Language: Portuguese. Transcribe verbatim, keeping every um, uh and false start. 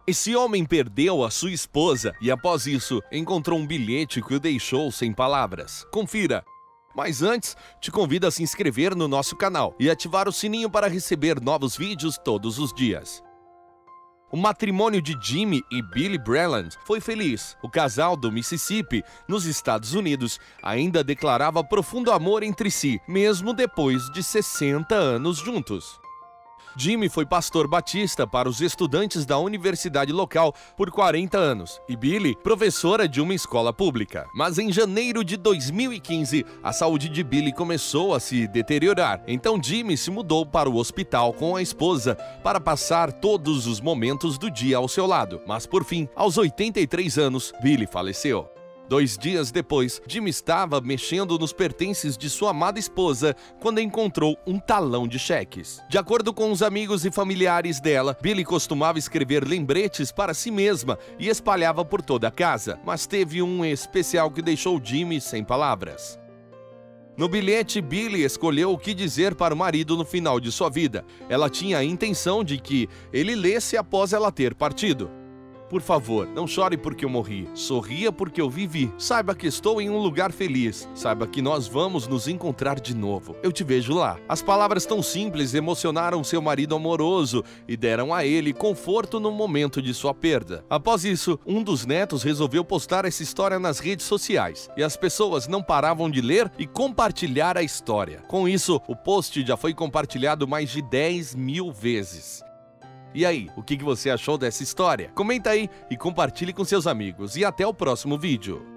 Esse homem perdeu a sua esposa e, após isso, encontrou um bilhete que o deixou sem palavras. Confira! Mas antes, te convido a se inscrever no nosso canal e ativar o sininho para receber novos vídeos todos os dias. O matrimônio de Jimmy e Billy Breland foi feliz. O casal do Mississippi, nos Estados Unidos, ainda declarava profundo amor entre si, mesmo depois de sessenta anos juntos. Jimmy foi pastor batista para os estudantes da universidade local por quarenta anos e Billy, professora de uma escola pública. Mas em janeiro de dois mil e quinze, a saúde de Billy começou a se deteriorar. Então Jimmy se mudou para o hospital com a esposa para passar todos os momentos do dia ao seu lado. Mas por fim, aos oitenta e três anos, Billy faleceu. Dois dias depois, Jimmy estava mexendo nos pertences de sua amada esposa quando encontrou um talão de cheques. De acordo com os amigos e familiares dela, Billy costumava escrever lembretes para si mesma e espalhava por toda a casa, mas teve um especial que deixou Jimmy sem palavras. No bilhete, Billy escolheu o que dizer para o marido no final de sua vida. Ela tinha a intenção de que ele lesse após ela ter partido. Por favor, não chore porque eu morri. Sorria porque eu vivi. Saiba que estou em um lugar feliz. Saiba que nós vamos nos encontrar de novo. Eu te vejo lá. As palavras tão simples emocionaram seu marido amoroso e deram a ele conforto no momento de sua perda. Após isso, um dos netos resolveu postar essa história nas redes sociais. E as pessoas não paravam de ler e compartilhar a história. Com isso, o post já foi compartilhado mais de dez mil vezes. E aí, o que você achou dessa história? Comenta aí e compartilhe com seus amigos. E até o próximo vídeo.